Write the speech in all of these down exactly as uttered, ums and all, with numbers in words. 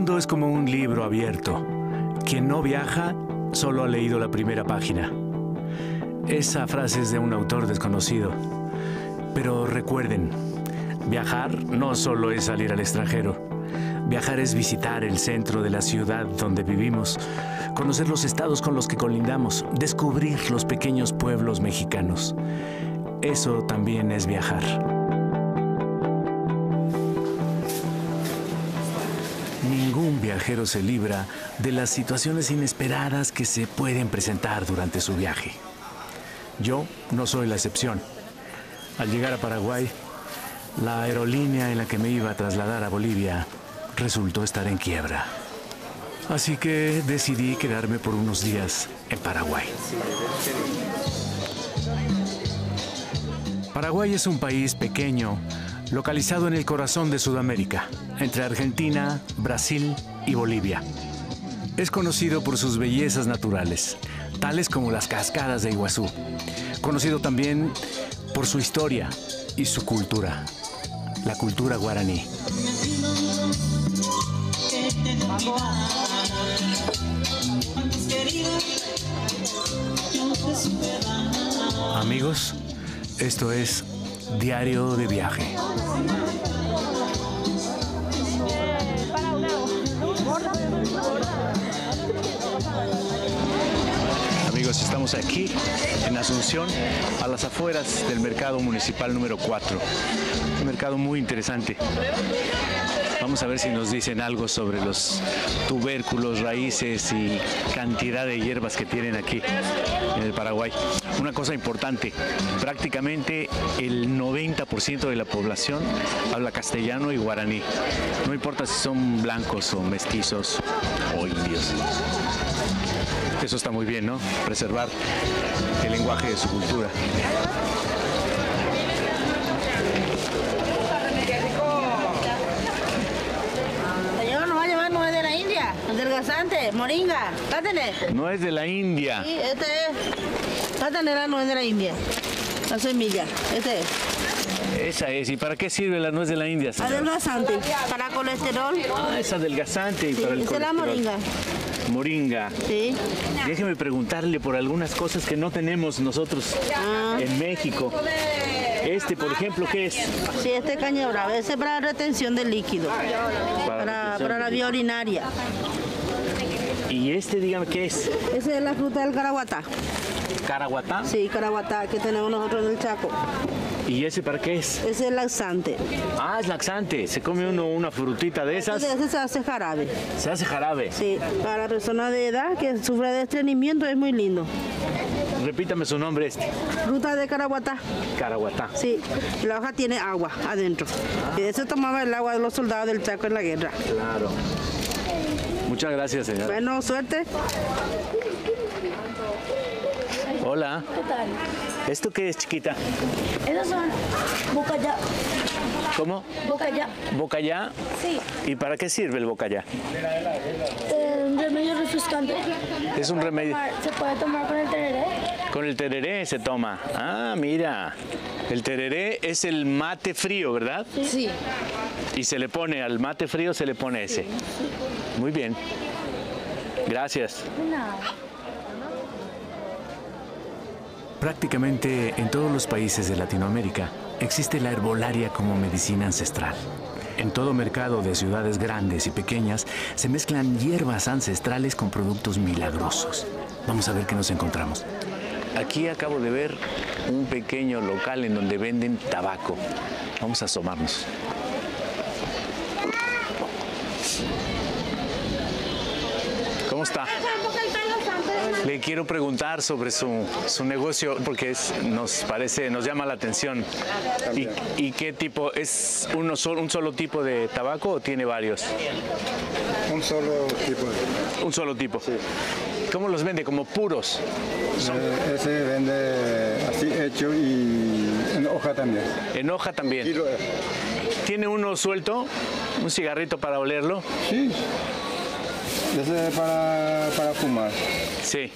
mundo es como un libro abierto. Quien no viaja, solo ha leído la primera página. Esa frase es de un autor desconocido. Pero recuerden, viajar no solo es salir al extranjero. Viajar es visitar el centro de la ciudad donde vivimos, conocer los estados con los que colindamos, descubrir los pequeños pueblos mexicanos. Eso también es viajar. Ningún viajero se libra de las situaciones inesperadas que se pueden presentar durante su viaje. Yo no soy la excepción. Al llegar a Paraguay, la aerolínea en la que me iba a trasladar a Bolivia resultó estar en quiebra. Así que decidí quedarme por unos días en Paraguay. Paraguay es un país pequeño, localizado en el corazón de Sudamérica, entre Argentina, Brasil y Bolivia. Es conocido por sus bellezas naturales, tales como las cascadas de Iguazú. Conocido también por su historia y su cultura, la cultura guaraní. Amigos, esto es Diario de Viaje. Amigos, estamos aquí en Asunción, a las afueras del mercado municipal número cuatro. Un mercado muy interesante. Vamos a ver si nos dicen algo sobre los tubérculos, raíces y cantidad de hierbas que tienen aquí en el Paraguay. Una cosa importante, prácticamente el noventa por ciento de la población habla castellano y guaraní. No importa si son blancos o mestizos o indios. Eso está muy bien, ¿no? Preservar el lenguaje de su cultura. Adelgazante, moringa, cátene. No es de la India. Sí, este es. Cátene la nuez de la India. La semilla, este es. Esa es. ¿Y para qué sirve la nuez de la India, señora? Adelgazante, para colesterol. Ah, es adelgazante y Sí, para el esa es la colesterol. moringa. Moringa. Sí. Déjeme preguntarle por algunas cosas que no tenemos nosotros Ah. en México. Este, por ejemplo, ¿qué es? Sí, este es caña brava. Ese es para retención de líquido. Para, retención para de la vía urinaria. Y este, dígame, ¿qué es? Esa es la fruta del caraguatá. ¿Caraguatá? Sí, caraguatá, que tenemos nosotros en el Chaco. ¿Y ese para qué es? Ese es laxante. Ah, es laxante. ¿Se come uno una frutita de esas? Ese, ese se hace jarabe. Se hace jarabe. Sí, para personas de edad que sufren de estreñimiento es muy lindo. Repítame su nombre este. Fruta de caraguatá. Caraguatá. Sí, la hoja tiene agua adentro. Y de eso tomaba el agua de los soldados del Chaco en la guerra. Claro. Muchas gracias, señora. Bueno, suerte. Hola. ¿Qué tal? ¿Esto qué es, chiquita? Esos son bocayá. ¿Cómo? Bocayá. ¿Bocayá? Sí. ¿Y para qué sirve el bocayá? Eh, un remedio refrescante. Es un Se puede remedio. tomar- Se puede tomar con el tereré. Con el tereré se toma. Ah, mira. El tereré es el mate frío, ¿verdad? Sí. Y se le pone, al mate frío se le pone ese. Muy bien. Gracias. Nada. Prácticamente en todos los países de Latinoamérica existe la herbolaria como medicina ancestral. En todo mercado de ciudades grandes y pequeñas se mezclan hierbas ancestrales con productos milagrosos. Vamos a ver qué nos encontramos. Aquí acabo de ver un pequeño local en donde venden tabaco. Vamos a asomarnos. ¿Cómo está? Le quiero preguntar sobre su, su negocio porque es, nos parece, nos llama la atención. ¿Y, y qué tipo? ¿Es uno solo, un solo tipo de tabaco o tiene varios? Un solo tipo. Un solo tipo. Sí. ¿Cómo los vende? ¿Como puros? Eh, ese vende así hecho y en hoja también. En hoja también. Kilo, eh, ¿Tiene uno suelto? ¿Un cigarrito para olerlo? sí. Ese es para, para fumar. Sí.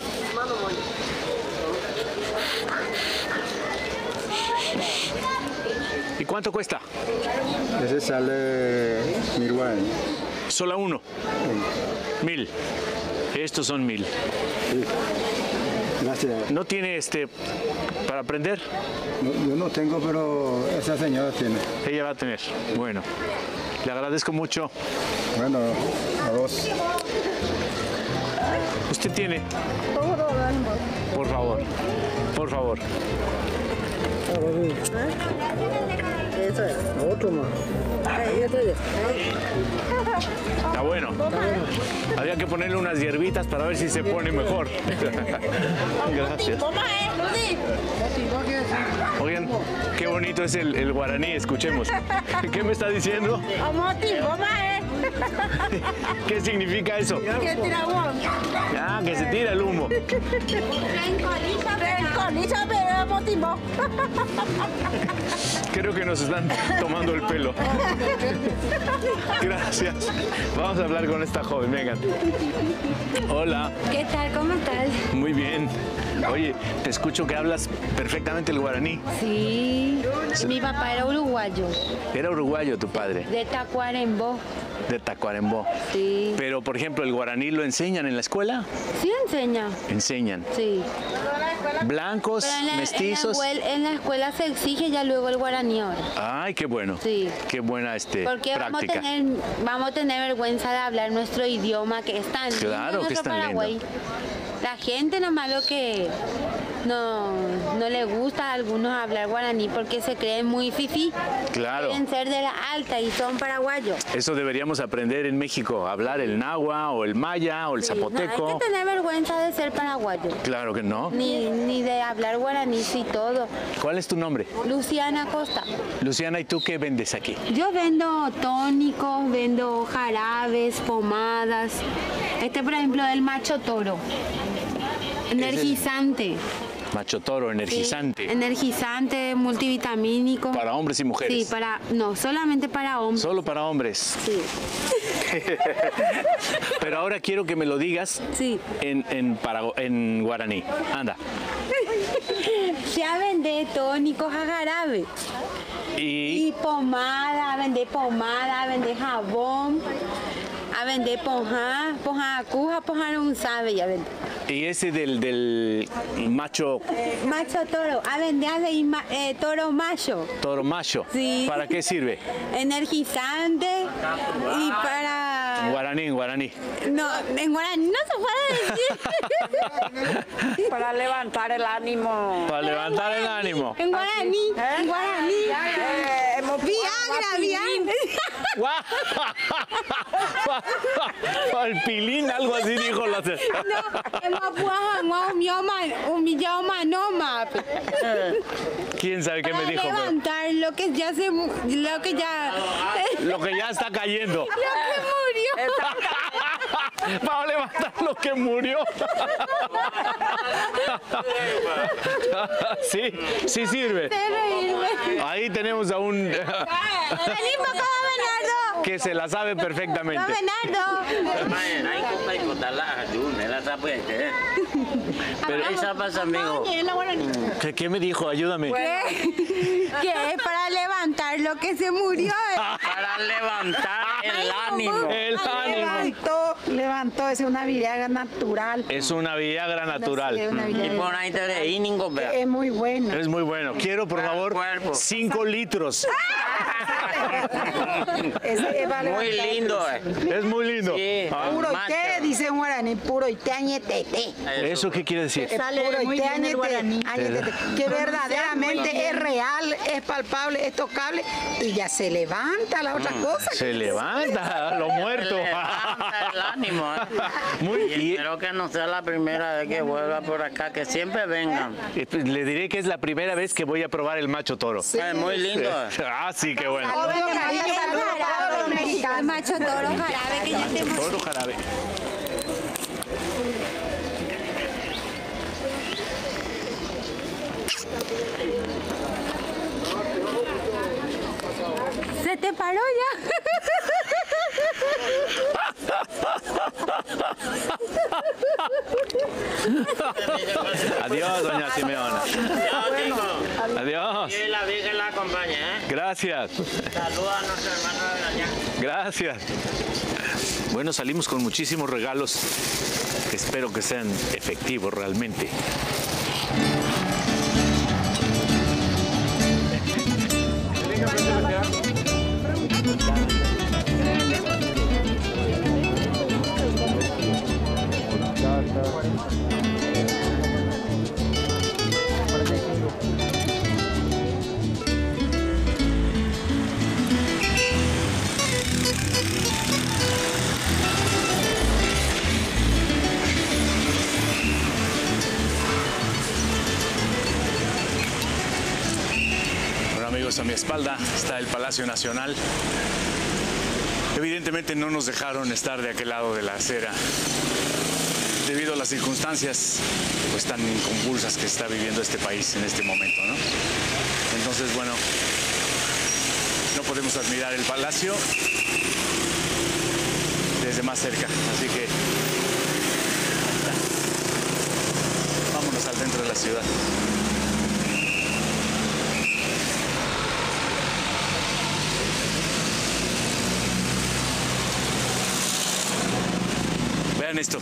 ¿Y cuánto cuesta? Ese sale mil guaraníes. Solo uno. Mil. Estos son mil. Sí. Gracias. ¿No tiene este para aprender? No, yo no tengo, pero esa señora tiene. Ella va a tener. Bueno, le agradezco mucho. Bueno, a vos. ¿Usted tiene? Por favor. Por favor. Eso es. Otro más. Está bueno. Había que ponerle unas hierbitas para ver si se pone mejor. Gracias. Oigan, qué bonito es el, el guaraní, escuchemos. ¿Qué me está diciendo? ¿Qué significa eso? Ah, que se tira el humo. Creo que nos están tomando el pelo. Gracias. Vamos a hablar con esta joven, vengan. Hola. ¿Qué tal? ¿Cómo estás? Muy bien. Oye, te escucho que hablas perfectamente el guaraní. Sí. Mi papá era uruguayo, Era uruguayo tu padre, de Tacuarembó. de Tacuarembó. Sí. Pero, por ejemplo, ¿el guaraní lo enseñan en la escuela? Sí enseña. Enseñan. Sí. Blancos, Pero en la, mestizos. En la, escuela, en la escuela se exige ya luego el guaraní ahora. Ay, qué bueno. Sí. Qué buena este, Porque vamos a, práctica. tener, vamos a tener vergüenza de hablar nuestro idioma que es tan lindo Claro que nuestro es tan Paraguay. lindo. La gente nomás lo que no, no le gusta a algunos hablar guaraní porque se creen muy fifí. Claro. Quieren ser de la alta y son paraguayos. Eso deberíamos aprender en México, hablar el náhuatl o el maya o el Sí, zapoteco. No, hay que tener vergüenza de ser paraguayo. Claro que no. Ni, ni de hablar guaraní y todo. ¿Cuál es tu nombre? Luciana Costa. Luciana, ¿y tú qué vendes aquí? Yo vendo tónicos, vendo jarabes, pomadas. Este, por ejemplo, el macho toro. Energizante. Macho toro, energizante. Sí, energizante, multivitamínico. Para hombres y mujeres. Sí, para, no, solamente para hombres. Solo para hombres. Sí. Pero ahora quiero que me lo digas Sí. en, en, parago- en guaraní. Anda. Ya vendé tónicos a jarabe. Y Y pomada, vender pomada, vender jabón, a vender ponja, ponja acuja, ponja un sabe, ya vender. Y ese del, del macho Macho toro, a vender de ma- eh, toro macho, toro macho, Sí. ¿para qué sirve? energizante y para... Guaraní, guaraní. No, en guaraní no se puede decir. Para levantar el ánimo. Para levantar el ánimo. En guaraní, en guaraní. Eh, hemos- Viagra, Viagra. Para el pilín, algo así dijo la se- No, hemos puesto un idioma, un idioma no más. ¿Quién sabe qué me Para dijo? Pero levantar lo que ya se, mu- lo que ya, lo que ya está cayendo. lo que murió. Para levantar lo que murió. Sí, sí sirve. De reírme. Ahí tenemos a un Vení para acá, Bernardo. que se la sabe No, perfectamente. Bernardo. Pero- ¿Qué, qué me dijo? Ayúdame. ¿Qué? Que es para levantar lo que se murió. Para levantar el ánimo. El ánimo. Levantó, levantó, es una Viagra natural. Es una Viagra Sí, natural. una Viagra. Es muy buena. Es muy bueno. Quiero, por favor, cuerpo. cinco litros. Es, es para Muy levantar. lindo, eh. Es muy lindo. Sí. Ah, Puro Macho. té, dice un guaraní, puro y te añetete. ¿Eso qué quiere decir? Es puro y te añetete, añetete, que verdaderamente es real, es palpable, es tocable y ya se levanta la otra cosa. Se levanta lo muerto. Levanta el ánimo, eh. Muy Y bien. espero que no sea la primera vez que vuelva por acá, que siempre vengan. Le diré que es la primera vez que voy a probar el macho toro. Es muy lindo. eh. Ah, sí, qué bueno. Saludos, cariño, saludos a todos los mexicanos. Macho toro jarabe que ya te hemos... Toro jarabe. ¿Se te paró ya? Adiós, doña Simeona. Adiós. Y la Virgen la acompaña, ¿eh? Gracias. Saluda a nuestro hermano de allá. Gracias. bueno, salimos con muchísimos regalos. Espero que sean efectivos realmente. A mi espalda está el Palacio Nacional. Evidentemente no nos dejaron estar de aquel lado de la acera debido a las circunstancias pues tan convulsas que está viviendo este país en este momento, ¿no? Entonces, bueno, no podemos admirar el palacio desde más cerca, así que vámonos al centro de la ciudad. Vean esto.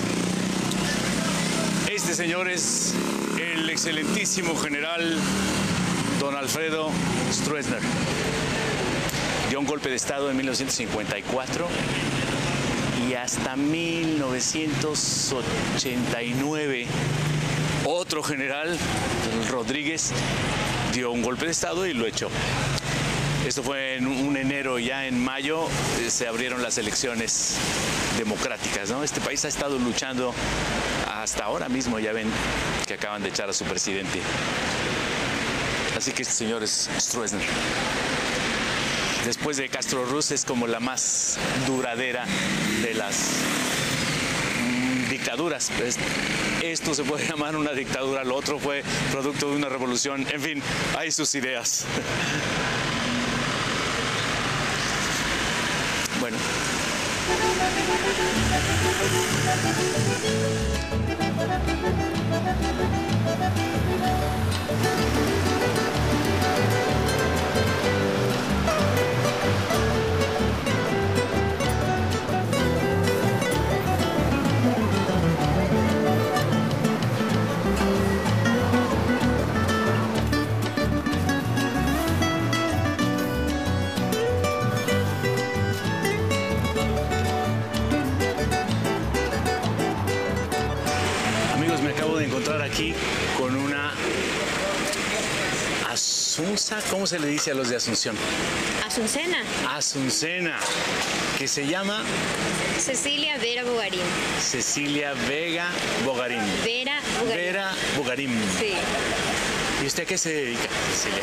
Este señor es el excelentísimo general don Alfredo Stroessner. Dio un golpe de estado en mil novecientos cincuenta y cuatro y hasta mil novecientos ochenta y nueve otro general, Rodríguez, dio un golpe de estado y lo echó. Esto fue en un enero, ya en mayo eh, se abrieron las elecciones democráticas, ¿no? Este país ha estado luchando hasta ahora mismo, ya ven que acaban de echar a su presidente. Así que este señor es Stroessner. Después de Castro Ruz es como la más duradera de las mm, dictaduras. Pues, esto se puede llamar una dictadura, lo otro fue producto de una revolución, en fin, hay sus ideas. Bueno. Aquí con una Asunza, ¿cómo se le dice a los de Asunción? Asuncena. Asuncena, que se llama Cecilia Vera Bogarín. Cecilia Vega Bogarín. Vera Bogarín. Vera Bogarín. Sí. ¿Y usted a qué se dedica, Cecilia?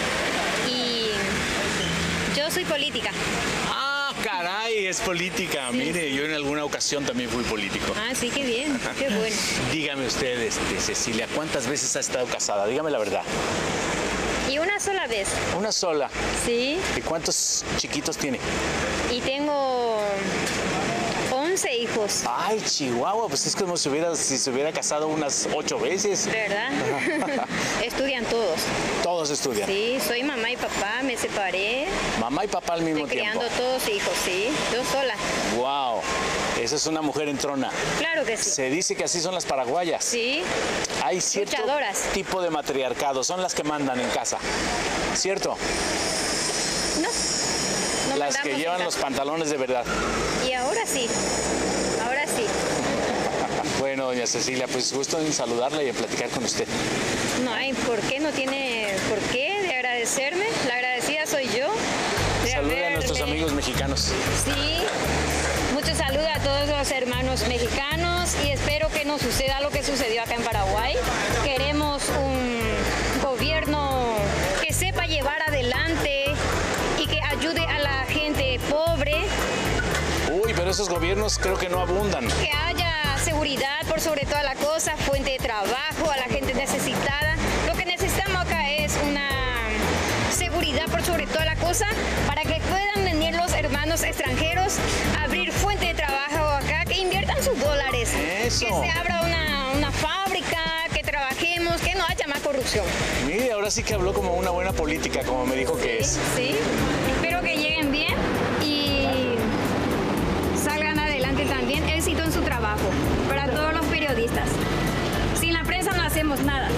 Y yo soy política. Ah, caray, es política. Sí. Mire, yo en alguna ocasión también fui político. Ah, sí, qué bien, qué bueno. Dígame usted, este, Cecilia, ¿cuántas veces ha estado casada? Dígame la verdad. Y una sola vez. ¿Una sola? Sí. ¿Y cuántos chiquitos tiene? Y tengo once hijos. Ay, Chihuahua, pues es como si, hubiera, si se hubiera casado unas ocho veces. ¿Verdad? Estudian todos. Todos estudian. Sí, soy mamá y papá, me separé. Mamá y papá al mismo Estoy tiempo. criando todos hijos, sí, yo sola. Wow, esa es una mujer entrona. Claro que sí. Se dice que así son las paraguayas. Sí. Hay cierto luchadoras. Tipo de matriarcado, son las que mandan en casa, ¿cierto? No. No las que llevan los pantalones de verdad. Y ahora sí, ahora sí. Bueno, doña Cecilia, pues gusto en saludarla y en platicar con usted. No hay por qué, no tiene por qué de agradecerme. La agradecida soy yo. Saluda a nuestros amigos mexicanos. Sí, muchos saludos a todos los hermanos mexicanos y espero que no suceda lo que sucedió acá en Paraguay. Queremos un gobierno que sepa llevar adelante y que ayude a la gente pobre. Uy, pero esos gobiernos creo que no abundan. Que haya seguridad por sobre toda la cosa, fuente de trabajo a la gente necesitada. Lo que necesitamos acá es una seguridad por sobre toda la cosa para que puedan venir los hermanos extranjeros a abrir fuente de trabajo acá, que inviertan sus dólares. Eso. Que se abra una, una fábrica, que trabajemos, que no haya más corrupción. Mire, ahora sí que habló como una buena política, como me dijo que es. Sí, espero que lleguen bien y salgan adelante también. El éxito en su trabajo, para todos los periodistas. Sin la prensa no hacemos nada.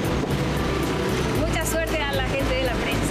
Mucha suerte a la gente de la prensa.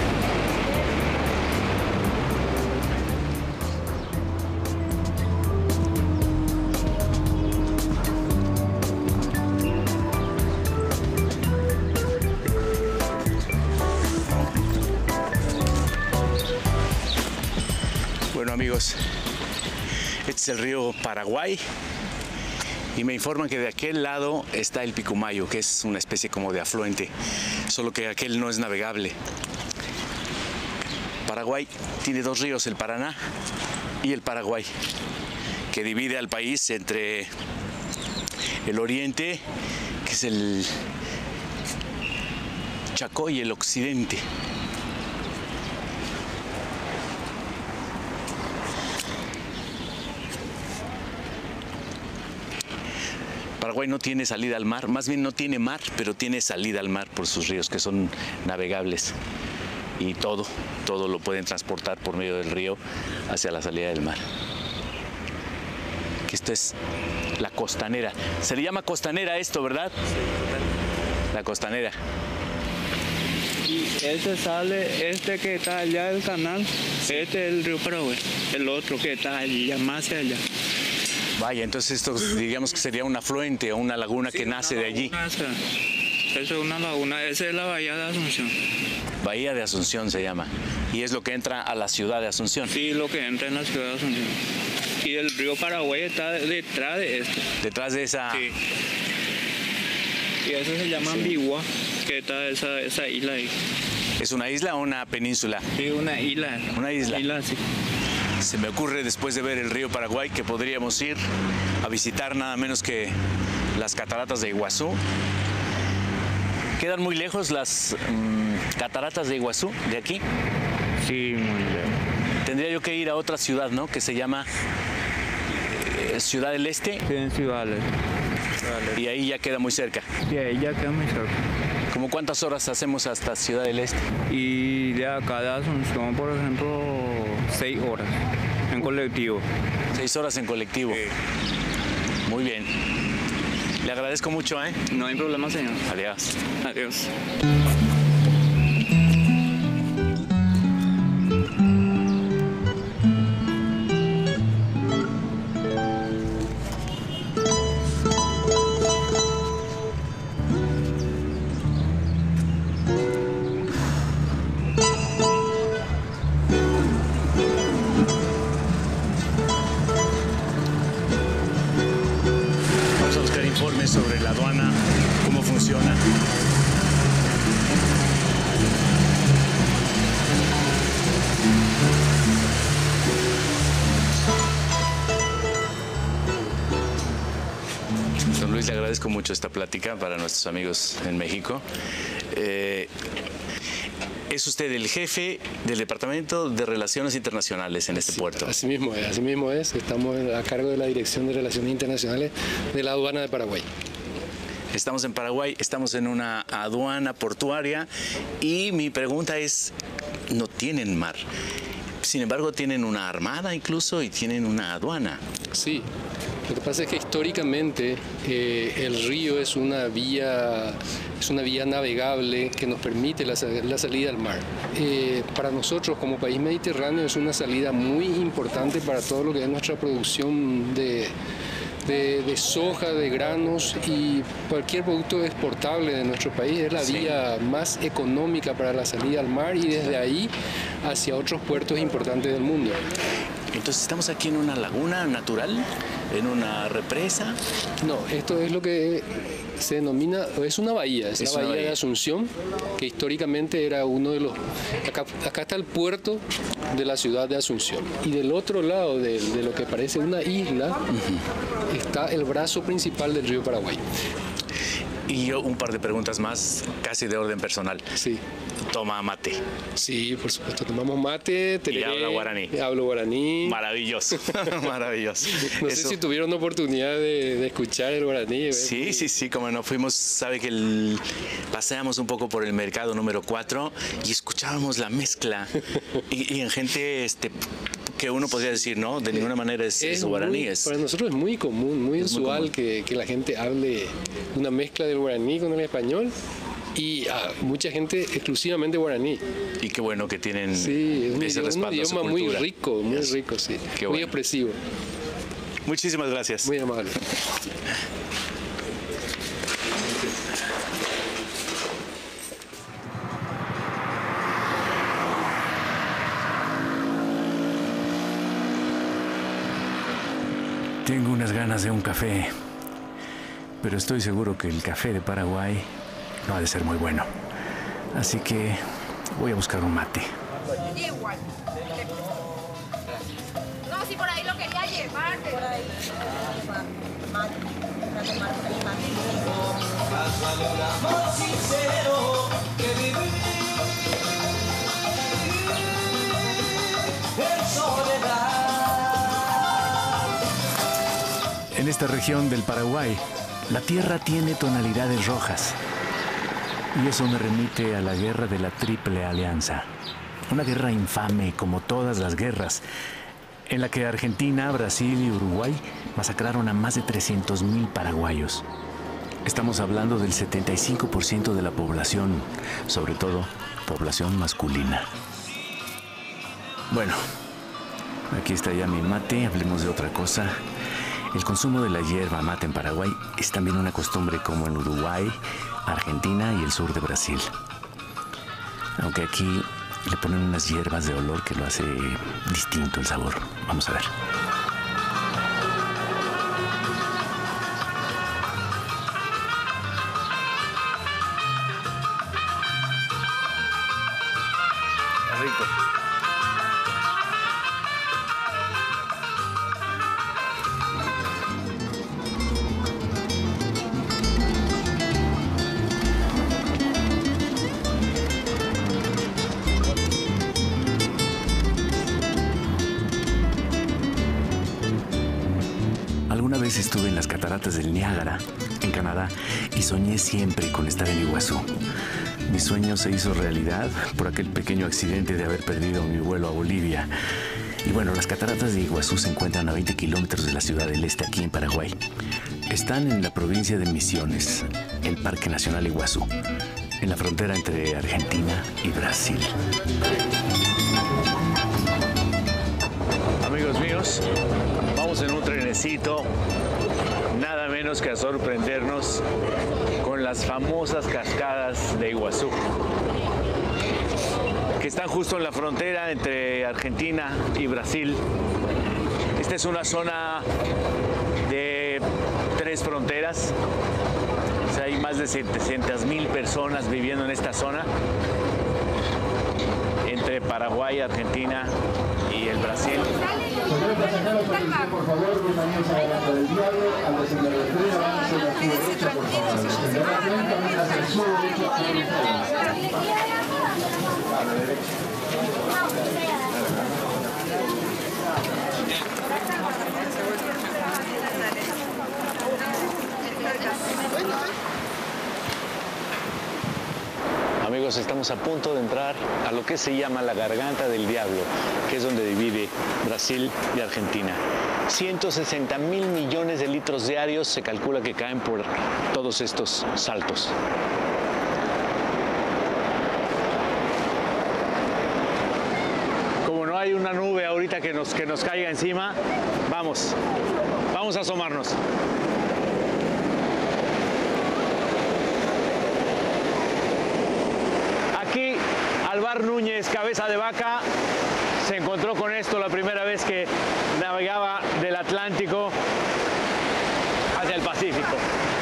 Bueno, amigos, este es el río Paraguay y me informan que de aquel lado está el Picumayo, que es una especie como de afluente, solo que aquel no es navegable. Paraguay tiene dos ríos, el Paraná y el Paraguay, que divide al país entre el oriente, que es el Chacó, y el occidente. Paraguay no tiene salida al mar, más bien no tiene mar, pero tiene salida al mar por sus ríos, que son navegables. Y todo, todo lo pueden transportar por medio del río hacia la salida del mar. Que esto es la costanera. Se le llama costanera esto, ¿verdad? Sí, la costanera. Y este sale, este que está allá del canal, este es el río Paraguay, el otro que está allá, más hacia allá. Vaya, entonces esto digamos que sería un afluente o una laguna sí, que nace de allí. Esa, esa es una laguna, esa es la Bahía de Asunción. Bahía de Asunción se llama. Y es lo que entra a la ciudad de Asunción. Sí, lo que entra en la ciudad de Asunción. Y el río Paraguay está detrás de esto. Detrás de esa... Sí. Y eso se llama sí. Ambigua, que está esa, esa isla ahí. ¿Es una isla o una península? Sí, una isla. Una isla. isla sí. Se me ocurre, después de ver el río Paraguay, que podríamos ir a visitar nada menos que las cataratas de Iguazú. ¿Quedan muy lejos las mmm, cataratas de Iguazú de aquí? Sí, muy lejos. Tendría yo que ir a otra ciudad, ¿no? Que se llama eh, Ciudad del Este. Sí, en Ciudad del Este. Y ahí ya queda muy cerca. Sí, ahí ya queda muy cerca. ¿Cómo cuántas horas hacemos hasta Ciudad del Este? Y de acá de Asunción, por ejemplo, seis horas en colectivo. Seis horas en colectivo. Sí. Muy bien. Le agradezco mucho, ¿eh? No hay problema, señor. Adiós. Adiós. Sobre la aduana, cómo funciona. Don Luis, le agradezco mucho esta plática para nuestros amigos en México. Eh, Es usted el jefe del Departamento de Relaciones Internacionales en este sí, puerto. Así mismo es, así mismo es. Estamos a cargo de la Dirección de Relaciones Internacionales de la Aduana de Paraguay. Estamos en Paraguay, estamos en una aduana portuaria y mi pregunta es, no tienen mar, sin embargo tienen una armada incluso y tienen una aduana. Sí, lo que pasa es que históricamente eh, el río es una vía, es una vía navegable que nos permite la, la salida al mar. Eh, para nosotros como país mediterráneo es una salida muy importante para todo lo que es nuestra producción de De, de soja, de granos y cualquier producto exportable de nuestro país. Es la sí. vía más económica para la salida al mar y desde ahí hacia otros puertos importantes del mundo. Entonces, ¿estamos aquí en una laguna natural? ¿En una represa? No, esto es lo que se denomina, es una bahía, es, es la bahía, bahía de Asunción, que históricamente era uno de los... Acá, acá está el puerto de la ciudad de Asunción. Y del otro lado de, de lo que parece una isla, uh-huh. está el brazo principal del río Paraguay. Y yo un par de preguntas más, casi de orden personal. Sí. toma mate. Sí, por supuesto, tomamos mate, tereré, y habla guaraní. Hablo guaraní. Maravilloso, maravilloso. No Eso. sé si tuvieron oportunidad de, de escuchar el guaraní. ¿eh? Sí, sí, sí, como no fuimos, sabe que el, paseamos un poco por el mercado número cuatro y escuchábamos la mezcla y, y en gente este, que uno podría decir, no, de ninguna manera es, es, es guaraní. Muy, es, para nosotros es muy común, muy es usual muy común. Que, que la gente hable una mezcla del guaraní con el español. Y a mucha gente exclusivamente guaraní. Y qué bueno que tienen sí, es un ese idioma, respaldo un idioma a su muy cultura. rico, muy Yes. rico, sí. Qué muy bueno. expresivo. Muchísimas gracias. Muy amable. Tengo unas ganas de un café, pero estoy seguro que el café de Paraguay no ha de ser muy bueno. Así que voy a buscar un mate. Igual. No, si por ahí lo quería llevar. Por ahí. En esta región del Paraguay, la tierra tiene tonalidades rojas. Y eso me remite a la guerra de la Triple Alianza. Una guerra infame como todas las guerras, en la que Argentina, Brasil y Uruguay masacraron a más de trescientos mil paraguayos. Estamos hablando del setenta y cinco por ciento de la población, sobre todo población masculina. Bueno, aquí está ya mi mate, hablemos de otra cosa. El consumo de la hierba mate en Paraguay es también una costumbre como en Uruguay, Argentina y el sur de Brasil. Aunque aquí le ponen unas hierbas de olor que lo hace distinto el sabor. Vamos a ver. Rico. Alguna vez estuve en las cataratas del Niágara, en Canadá, y soñé siempre con estar en Iguazú. Mi sueño se hizo realidad por aquel pequeño accidente de haber perdido mi vuelo a Bolivia. Y bueno, las cataratas de Iguazú se encuentran a veinte kilómetros de la Ciudad del Este, aquí en Paraguay. Están en la provincia de Misiones, el Parque Nacional Iguazú, en la frontera entre Argentina y Brasil. Amigos míos, vamos en un trenecito, nada menos que a sorprendernos con las famosas cascadas de Iguazú, que están justo en la frontera entre Argentina y Brasil. Esta es una zona de tres fronteras. O sea, hay más de setecientas mil personas viviendo en esta zona, entre Paraguay, Argentina y el Brasil. Por favor, bienvenidos a la Garganta del Diablo, al descender del tren, avance a su derecha, por favor. Descender lentamente hacia su derecha, a la derecha. A la derecha. Amigos, estamos a punto de entrar a lo que se llama la Garganta del Diablo, que es donde divide Brasil y Argentina. ciento sesenta mil millones de litros diarios se calcula que caen por todos estos saltos. Como no hay una nube ahorita que nos, que nos caiga encima, vamos, vamos a asomarnos. Aquí, Alvar Núñez, cabeza de vaca, se encontró con esto la primera vez que navegaba del Atlántico hacia el Pacífico.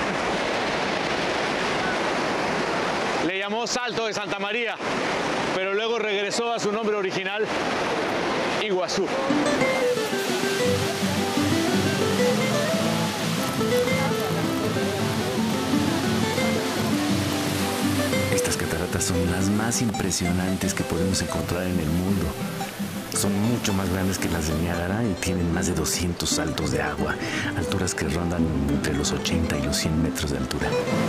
Le llamó Salto de Santa María, pero luego regresó a su nombre original, Iguazú. cataratas son las más impresionantes que podemos encontrar en el mundo. Son mucho más grandes que las de Niágara y tienen más de doscientos saltos de agua, alturas que rondan entre los ochenta y los cien metros de altura.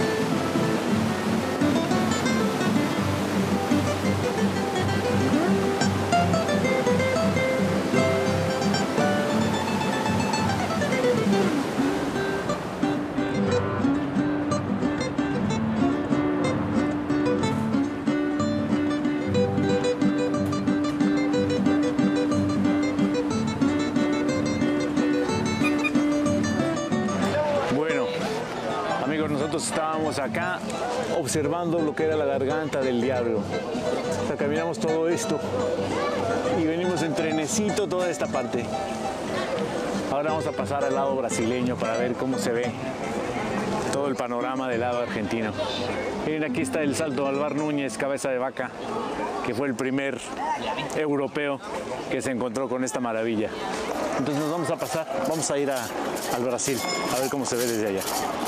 Nosotros estábamos acá observando lo que era la garganta del diablo. O sea, caminamos todo esto y venimos en trenecito toda esta parte. Ahora vamos a pasar al lado brasileño para ver cómo se ve todo el panorama del lado argentino. Miren, aquí está el Salto Alvar Núñez, cabeza de vaca, que fue el primer europeo que se encontró con esta maravilla. Entonces nos vamos a pasar, vamos a ir a, al Brasil a ver cómo se ve desde allá.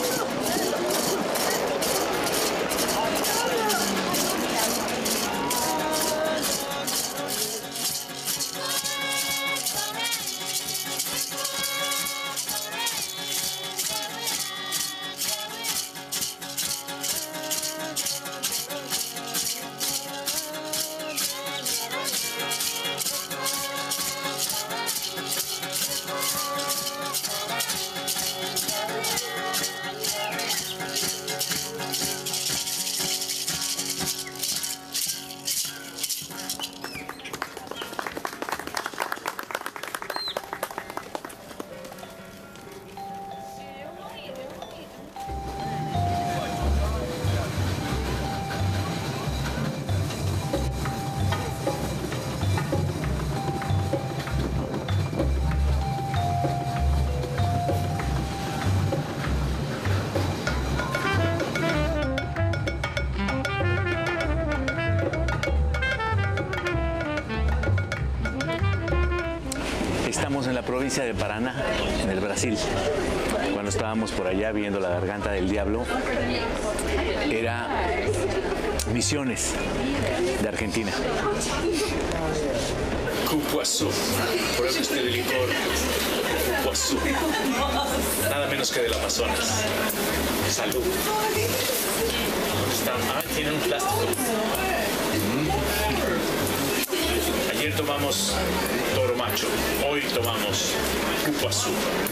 Estamos en la provincia de Paraná, en el Brasil. Cuando estábamos por allá viendo la garganta del diablo, era Misiones, de Argentina. Cupuazú, pruebe usted el licor Cupuazú, nada menos que del Amazonas. Salud. Están, ah, tienen un plástico. Ayer tomamos Toro Macho, hoy tomamos Cupuazú.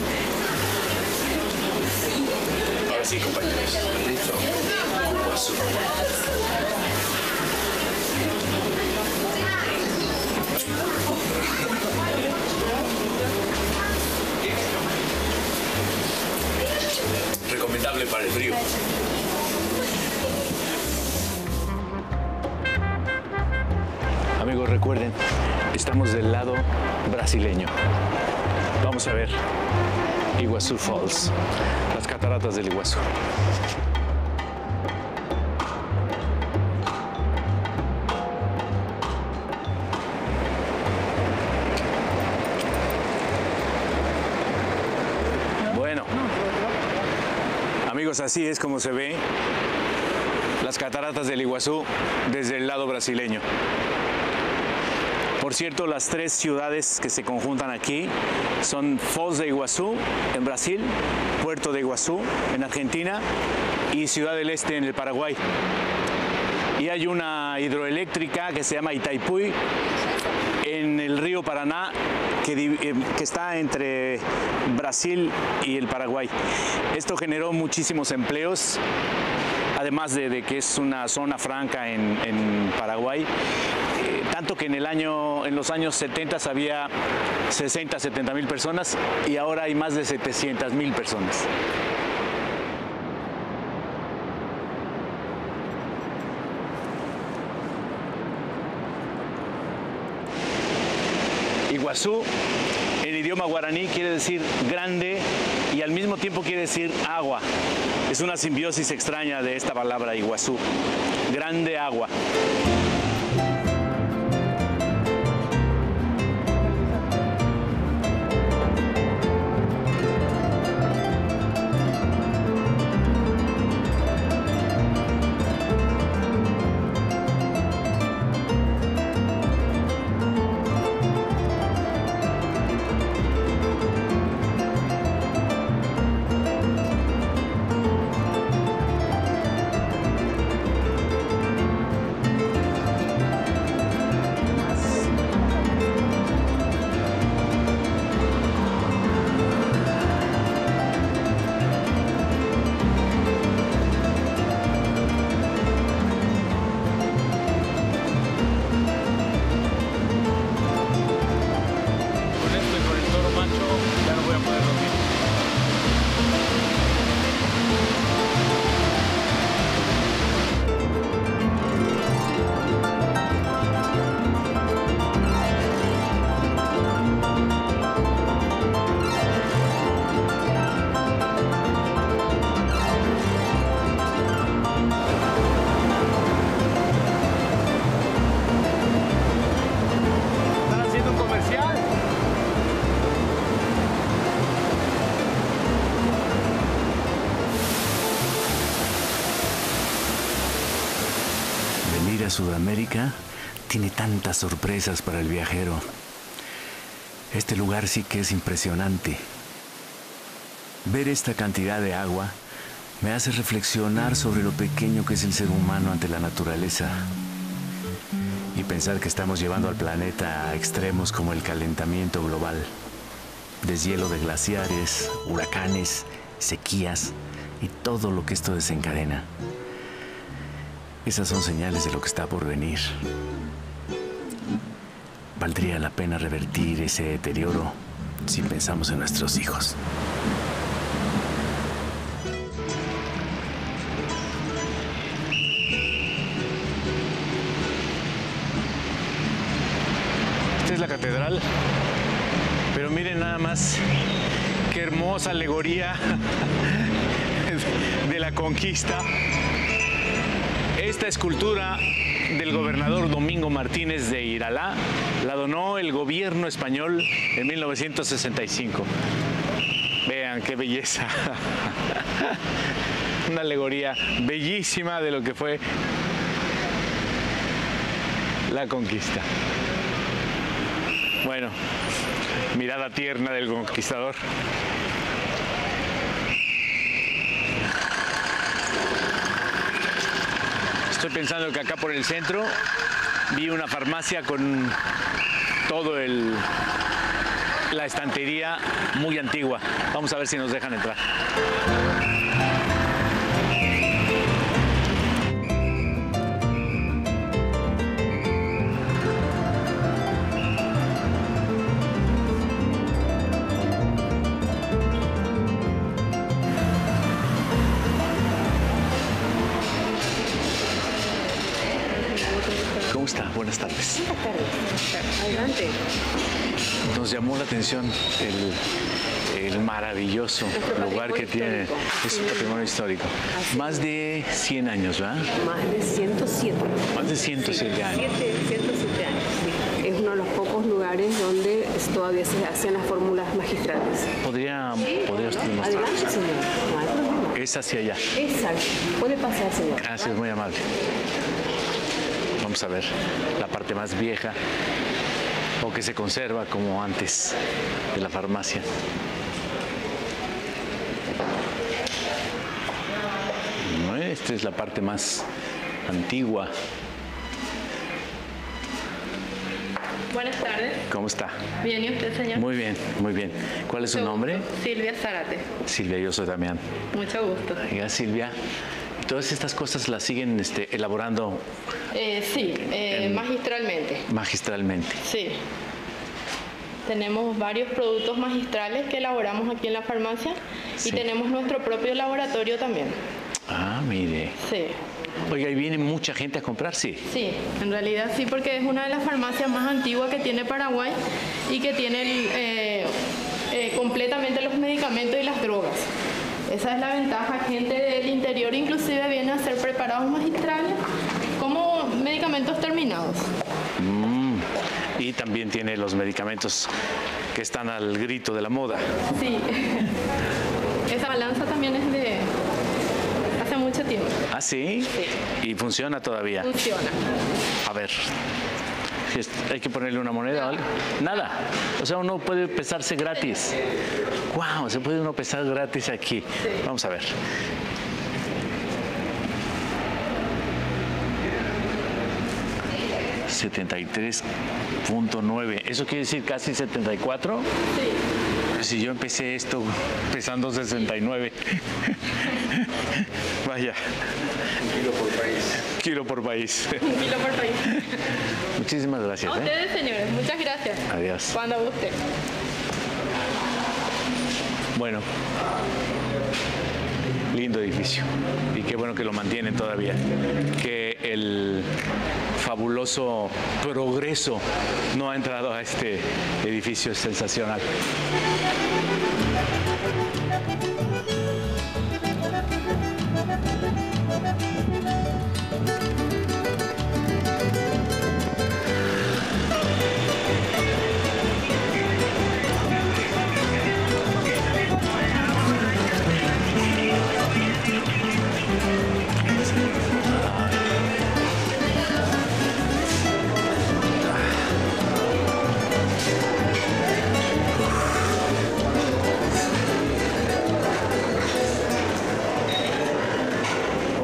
Ahora sí, compañeros. Cupuazú. Recomendable para el frío. Amigos, recuerden, estamos del lado brasileño. Vamos a ver Iguazú Falls, las cataratas del Iguazú. Bueno, amigos, así es como se ve las cataratas del Iguazú desde el lado brasileño. Por cierto, las tres ciudades que se conjuntan aquí son Foz de Iguazú en Brasil, Puerto de Iguazú en Argentina y Ciudad del Este en el Paraguay. Y hay una hidroeléctrica que se llama Itaipuy en el río Paraná que, que está entre Brasil y el Paraguay. Esto generó muchísimos empleos, además de, de que es una zona franca en, en Paraguay. Eh, tanto que en, el año, en los años setenta había sesenta, setenta mil personas y ahora hay más de setecientas mil personas. Iguazú, en idioma guaraní, quiere decir grande y al mismo tiempo quiere decir agua. Es una simbiosis extraña de esta palabra Iguazú, grande agua. a Sudamérica tiene tantas sorpresas para el viajero. Este lugar sí que es impresionante. Ver esta cantidad de agua me hace reflexionar sobre lo pequeño que es el ser humano ante la naturaleza y pensar que estamos llevando al planeta a extremos como el calentamiento global, deshielo de glaciares, huracanes, sequías y todo lo que esto desencadena. Esas son señales de lo que está por venir. Valdría la pena revertir ese deterioro si pensamos en nuestros hijos. Esta es la catedral, pero miren nada más qué hermosa alegoría de la conquista. Esta escultura del gobernador Domingo Martínez de Iralá la donó el gobierno español en mil novecientos sesenta y cinco. Vean qué belleza. Una alegoría bellísima de lo que fue la conquista. Bueno, mirada tierna del conquistador. Estoy pensando que acá por el centro vi una farmacia con todo el la estantería muy antigua. Vamos a ver si nos dejan entrar. ¿Cómo está? Buenas tardes. Buenas tardes. Adelante. Nos llamó la atención el, el maravilloso lugar que tiene. Es un patrimonio histórico. Más de cien años, ¿verdad? Más de ciento siete. Más de ciento siete sí, años. ciento siete años, sí. Es uno de los pocos lugares donde todavía se hacen las fórmulas magistrales. ¿Podría, sí, ¿podría usted mostrar? Adelante, señor. No hay problema. Es hacia allá. Exacto. Puede pasar, señor. Gracias, muy amable. Vamos a ver la parte más vieja o que se conserva como antes de la farmacia. No, esta es la parte más antigua. Buenas tardes. ¿Cómo está? Bien, ¿y usted, señor? Muy bien, muy bien. ¿Cuál es su nombre? Silvia Zárate. Silvia, yo soy Damián. Mucho gusto. Oiga, Silvia, todas estas cosas las siguen este, elaborando Eh, sí, eh, en- magistralmente. magistralmente. Sí. Tenemos varios productos magistrales que elaboramos aquí en la farmacia Sí. y tenemos nuestro propio laboratorio también. Ah, mire. Sí. Oiga, ¿y viene mucha gente a comprar? Sí. Sí, en realidad sí, porque es una de las farmacias más antiguas que tiene Paraguay y que tiene el, eh, eh, completamente los medicamentos y las drogas. Esa es la ventaja. Gente del interior inclusive viene a ser preparados magistrales como medicamentos terminados. Mm, y también tiene los medicamentos que están al grito de la moda. Sí. Esa balanza también es de hace mucho tiempo. ¿Ah, sí? Sí. ¿Y funciona todavía? Funciona. A ver. ¿Hay que ponerle una moneda o algo? Nada. O sea, uno puede pesarse gratis. ¡Wow! Se puede uno pesar gratis aquí. Vamos a ver. setenta y tres punto nueve. ¿Eso quiere decir casi setenta y cuatro? Sí. Si yo empecé esto pesando sesenta y nueve. Vaya. Kilo por país. Kilo por país. Un kilo por país. Muchísimas gracias. A ¿eh? ustedes, señores. Muchas gracias. Adiós. Cuando guste. Bueno, lindo edificio y qué bueno que lo mantienen todavía, que el fabuloso progreso no ha entrado a este edificio sensacional.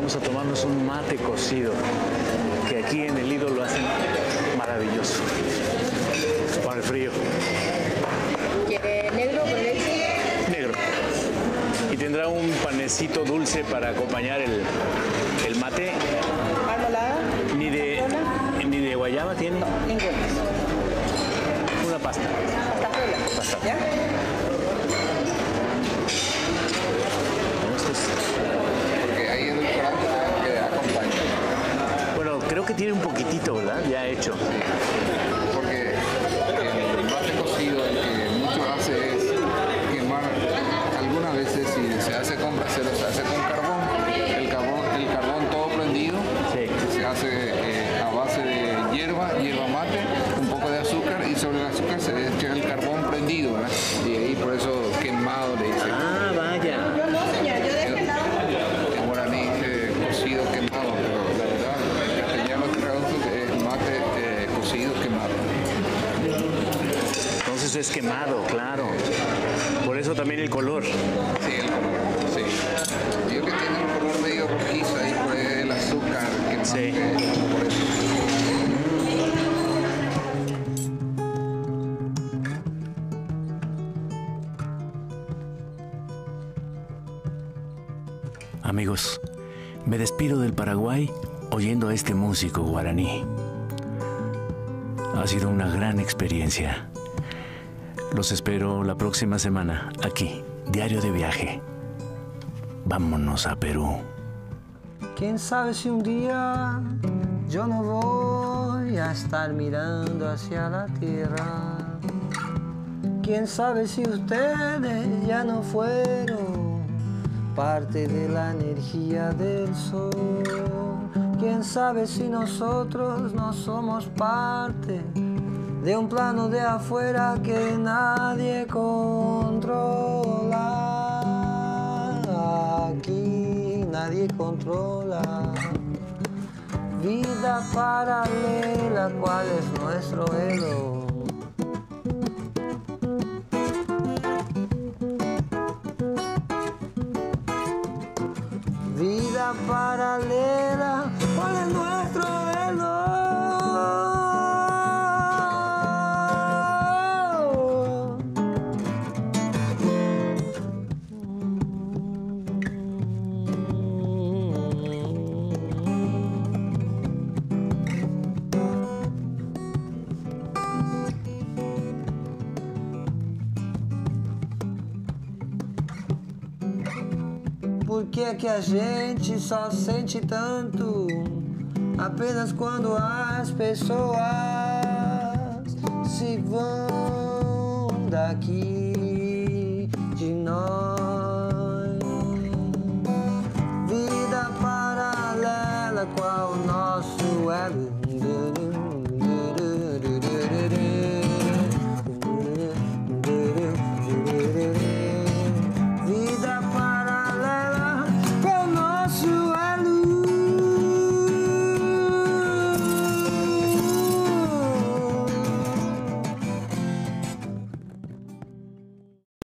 Vamos a tomarnos un mate cocido, que aquí en el Lido lo hacen maravilloso. Para el frío. ¿Quiere negro con leche? Negro. Y tendrá un panecito dulce para acompañar el, el mate. ¿Marmolada? Ni de, ni de guayaba tiene. No, ninguna. Una pasta. Pasta frola. Pasta. ¿Ya? Porque ahí en el restaurante que acompaña. Bueno, creo que tiene un poquitito, ¿verdad? Ya hecho. Porque el mate cocido, el que mucho hace es quemar. Algunas veces si se hace con brasero, se hace con carbón. El carbón, el carbón todo prendido. Sí. Se hace eh, a base de hierba, hierba mate, un poco de azúcar y sobre el azúcar se le echa el carbón prendido, ¿verdad? Y ahí por eso quemado le dicen. Ah, vaya. En guaraní eh, cocido quemado, pero la verdad en castellano traduce es mate eh, cocido quemado. Entonces es quemado, claro. Por eso también el color. Sí, el color, sí. Yo que tiene un color medio rojizo ahí por el azúcar quemado. Sí. Que, por eso. Amigos, me despido del Paraguay oyendo a este músico guaraní. Ha sido una gran experiencia. Los espero la próxima semana aquí, Diario de Viaje. Vámonos a Perú. Quién sabe si un día yo no voy a estar mirando hacia la tierra. Quién sabe si ustedes ya no fueron parte de la energía del sol. Quién sabe si nosotros no somos parte de un plano de afuera que nadie controla. Aquí nadie controla. Vida paralela, ¿cuál es nuestro ego? Vida paralela, ¿cuál es nuestro velo? Por que é que a gente só sente tanto apenas quando as pessoas se vão daqui de nós?